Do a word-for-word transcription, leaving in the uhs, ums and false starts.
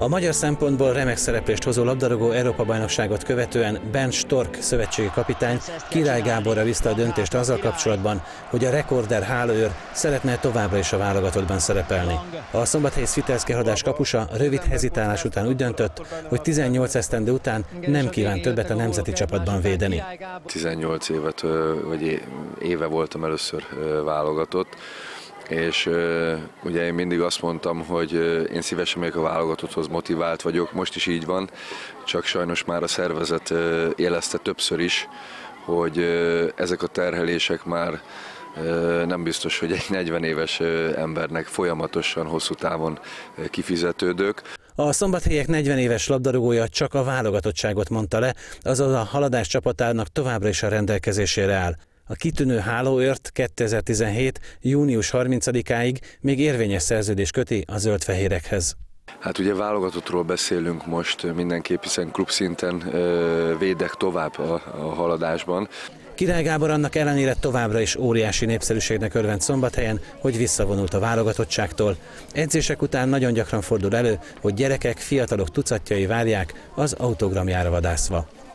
A magyar szempontból remek szereplést hozó labdarúgó Európa-bajnokságot követően Bernd Stork szövetségi kapitány Király Gáborra bízta a döntést azzal kapcsolatban, hogy a rekorder hálóőr szeretne továbbra is a válogatottban szerepelni. A szombathelyi Svitelszki Haladás kapusa rövid hezitálás után úgy döntött, hogy tizennyolc esztendő után nem kíván többet a nemzeti csapatban védeni. tizennyolc évet, vagy éve voltam először válogatott, és ugye én mindig azt mondtam, hogy én szívesen megyek a válogatotthoz, motivált vagyok, most is így van, csak sajnos már a szervezet jelezte többször is, hogy ezek a terhelések már nem biztos, hogy egy negyven éves embernek folyamatosan, hosszú távon kifizetődők. A szombathelyiek negyven éves labdarúgója csak a válogatottságot mondta le, azaz a Haladás csapatának továbbra is a rendelkezésére áll. A kitűnő hálóőrt kétezer-tizenhét. június harmincadikáig még érvényes szerződés köti a zöldfehérekhez. Hát ugye válogatottról beszélünk most mindenképp, hiszen klubszinten védek tovább a, a Haladásban. Király Gábor annak ellenére továbbra is óriási népszerűségnek örvend Szombathelyen, hogy visszavonult a válogatottságtól. Edzések után nagyon gyakran fordul elő, hogy gyerekek, fiatalok tucatjai várják az autogramjára vadászva.